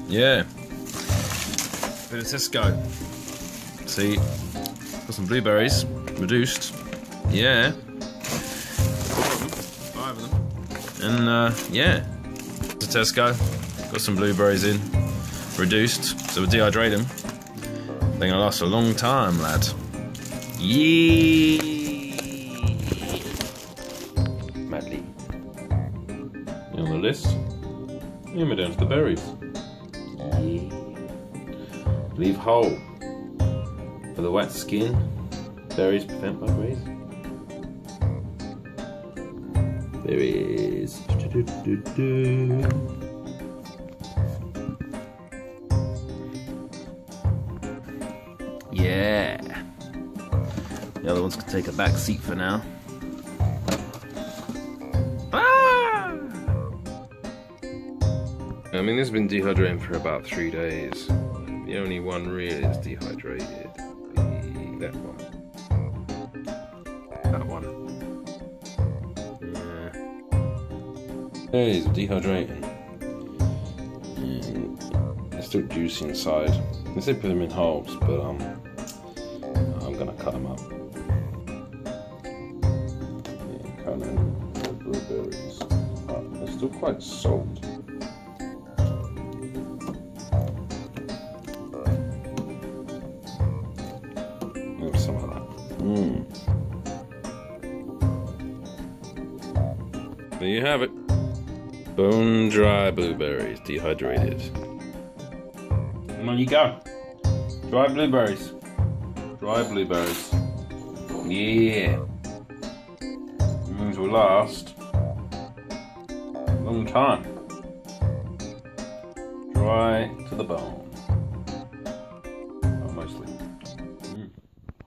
Yeah. Bit of Tesco. See, got some blueberries, reduced. Yeah. 4 of them, 5 of them. And yeah. To Tesco, got some blueberries in, reduced, so we'll dehydrate them. They're gonna last a long time, lad. Yeah. Madly. You on the list? Yeah, we're down to the berries. Yeah. Leave whole. For the wet skin, berries prevent bug rays. Berries. Yeah. The other ones can take a back seat for now. Ah! I mean, this has been dehydrating for about 3 days. The only one really is dehydrated. That one. That one. Yeah. These are dehydrating. They're still juicy inside. They say put them in halves, but I'm gonna cut them up. Yeah, cut them the blueberries. They're still quite salt. Some of that. There you have it. Bone dry blueberries, dehydrated. And on you go. Dry blueberries. Dry blueberries. Yeah. These will last a long time. Dry to the bone.